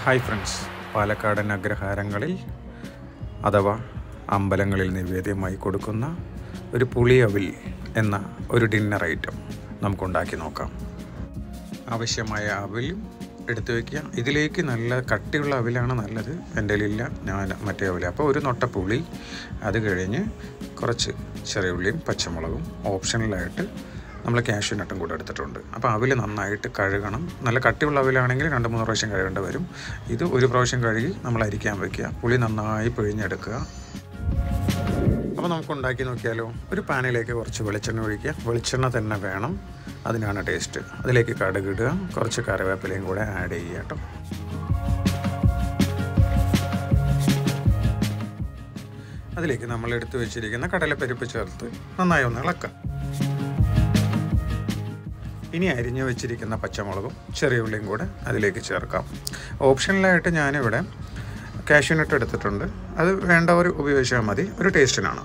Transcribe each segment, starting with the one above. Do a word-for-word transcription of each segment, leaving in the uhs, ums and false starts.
Hi friends, പാലക്കാടൻ അഗ്രഹാരങ്ങളിൽ അഥവാ അമ്പലങ്ങളിൽ നിവേദ്യമായി കൊടുക്കുന്ന ഒരു പുളിയവിൽ എന്ന ഒരു ഡിന്നർ ഐറ്റം നമുക്കുണ്ടാക്കി നോക്കാം. ആവശ്യമായ അവിലും എടുത്തു വയ്ക്കുക. ഇതിലേക്ക് നല്ല കട്ടിയുള്ള അവിലാണ് നല്ലത്. എൻ്റെ കയ്യിലില്ല, ഞാൻ മറ്റേ അവിൽ. അപ്പോൾ ഒരു നൊട്ട പുളി, അത് കഴിഞ്ഞ് കുറച്ച് ചെറിയ ഉള്ളിയും പച്ചമുളകും ഓപ്ഷണലായിട്ട് നമ്മൾ കാഷ്യൂ നട്ടും കൂടെ എടുത്തിട്ടുണ്ട്. അപ്പോൾ അവിൽ നന്നായിട്ട് കഴുകണം. നല്ല കട്ടിയുള്ള അവിലാണെങ്കിൽ രണ്ട് മൂന്ന് പ്രാവശ്യം കഴുകേണ്ടി വരും. ഇത് ഒരു പ്രാവശ്യം കഴുകി നമ്മൾ അരിക്കാൻ വയ്ക്കുക. പുളി നന്നായി പിഴിഞ്ഞെടുക്കുക. അപ്പോൾ നമുക്ക് ഉണ്ടാക്കി നോക്കിയാലോ. ഒരു പാനിലേക്ക് കുറച്ച് വെളിച്ചെണ്ണ ഒഴിക്കുക. വെളിച്ചെണ്ണ തന്നെ വേണം, അതിനാണ് ടേസ്റ്റ്. അതിലേക്ക് കടുകിടുക, കുറച്ച് കറിവേപ്പിലയും കൂടെ ആഡ് ചെയ്യുക കേട്ടോ. അതിലേക്ക് നമ്മൾ എടുത്തു വെച്ചിരിക്കുന്ന കടലപ്പരിപ്പ് ചേർത്ത് നന്നായി ഒന്ന് ഇളക്കാം. ഇനി അരിഞ്ഞു വെച്ചിരിക്കുന്ന പച്ചമുളകും ചെറിയ ഉള്ളിയും കൂടെ അതിലേക്ക് ചേർക്കാം. ഓപ്ഷണലായിട്ട് ഞാനിവിടെ കാഷ്യൂ നട്ട് എടുത്തിട്ടുണ്ട്. അത് വേണ്ടവർ ഉപയോഗിച്ചാൽ മതി, ഒരു ടേസ്റ്റിനാണ്.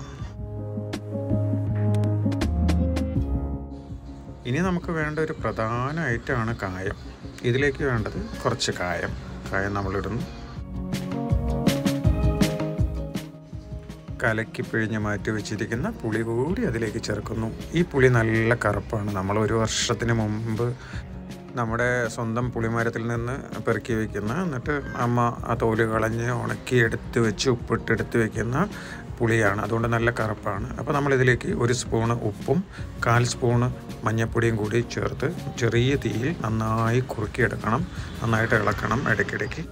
ഇനി നമുക്ക് വേണ്ട ഒരു പ്രധാന ഐറ്റമാണ് കായം. ഇതിലേക്ക് വേണ്ടത് കുറച്ച് കായം. കായം നമ്മളിടുന്നു. കലക്കി പിഴിഞ്ഞ് മാറ്റി വെച്ചിരിക്കുന്ന പുളി കൂടി അതിലേക്ക് ചേർക്കുന്നു. ഈ പുളി നല്ല കറുപ്പാണ്. നമ്മൾ ഒരു വർഷത്തിന് മുമ്പ് നമ്മുടെ സ്വന്തം പുളിമരത്തിൽ നിന്ന് പെറുക്കി വയ്ക്കുന്ന, എന്നിട്ട് അമ്മ ആ തോല് കളഞ്ഞ് ഉണക്കി എടുത്ത് വെച്ച് ഉപ്പിട്ടെടുത്ത് വയ്ക്കുന്ന പുളിയാണ്. അതുകൊണ്ട് നല്ല കറുപ്പാണ്. അപ്പോൾ നമ്മളിതിലേക്ക് ഒരു സ്പൂണ് ഉപ്പും കാൽ സ്പൂണ് മഞ്ഞൾപ്പൊടിയും കൂടി ചേർത്ത് ചെറിയ തീയിൽ നന്നായി കുറുക്കിയെടുക്കണം. നന്നായിട്ട് ഇളക്കണം ഇടയ്ക്കിടയ്ക്ക്.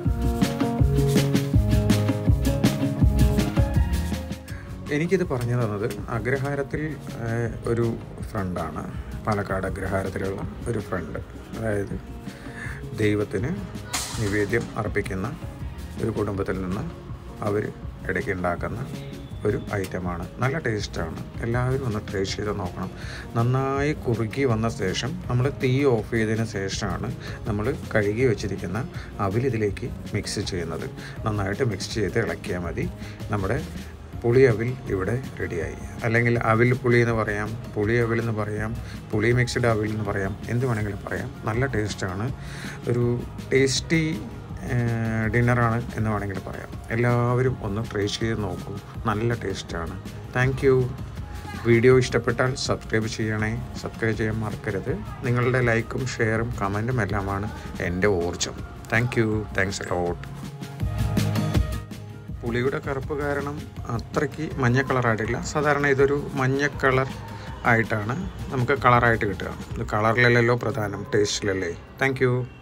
എനിക്കിത് പറഞ്ഞു തന്നത് അഗ്രഹാരത്തിൽ ഒരു ഫ്രണ്ടാണ്. പാലക്കാട് അഗ്രഹാരത്തിലുള്ള ഒരു ഫ്രണ്ട്. അതായത് ദൈവത്തിന് നിവേദ്യം അർപ്പിക്കുന്ന ഒരു കുടുംബത്തിൽ നിന്ന് അവർ ഇടയ്ക്ക് ഉണ്ടാക്കുന്ന ഒരു ഐറ്റമാണ്. നല്ല ടേസ്റ്റാണ്. എല്ലാവരും ഒന്ന് ട്രൈ ചെയ്ത് നോക്കണം. നന്നായി കുറുക്കി വന്ന ശേഷം നമ്മൾ തീ ഓഫ് ചെയ്തതിന് ശേഷമാണ് നമ്മൾ കഴുകി വെച്ചിരിക്കുന്ന അവിൽ ഇതിലേക്ക് മിക്സ് ചെയ്യുന്നത്. നന്നായിട്ട് മിക്സ് ചെയ്ത് ഇളക്കിയാൽ മതി. നമ്മുടെ പുളി അവിൽ ഇവിടെ റെഡിയായി. അല്ലെങ്കിൽ അവിൽ പുളി എന്ന് പറയാം, പുളി അവിൽ എന്ന് പറയാം, പുളി മിക്സ്ഡ് അവിൽ എന്ന് പറയാം, എന്ത് വേണമെങ്കിലും പറയാം. നല്ല ടേസ്റ്റാണ്. ഒരു ടേസ്റ്റി ഡിന്നറാണ് എന്ന് വേണമെങ്കിൽ പറയാം. എല്ലാവരും ഒന്ന് ട്രൈ ചെയ്ത് നോക്കൂ. നല്ല ടേസ്റ്റാണ്. Thank you. വീഡിയോ ഇഷ്ടപ്പെട്ടാൽ സബ്സ്ക്രൈബ് ചെയ്യണേ. സബ്സ്ക്രൈബ് ചെയ്യാൻ മറക്കരുത്. നിങ്ങളുടെ ലൈക്കും ഷെയറും കമൻറ്റും എല്ലാമാണ് എൻ്റെ ഊർജ്ജം. Thank you. Thanks a lot. പുളിയുടെ കറുപ്പ് കാരണം അത്രയ്ക്ക് മഞ്ഞ കളറായിട്ടില്ല. സാധാരണ ഇതൊരു മഞ്ഞ കളർ ആയിട്ടാണ് നമുക്ക് കളറായിട്ട് കിട്ടുക. ഇത് കളറിലല്ലല്ലോ പ്രധാനം, ടേസ്റ്റിലല്ലേ. Thank you.